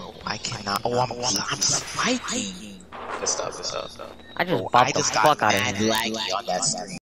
Bro, I cannot. Oh, I'm spiking. Good stuff, good stuff. I just Bro, bopped I the just fuck got out of mad him. laggy on that screen.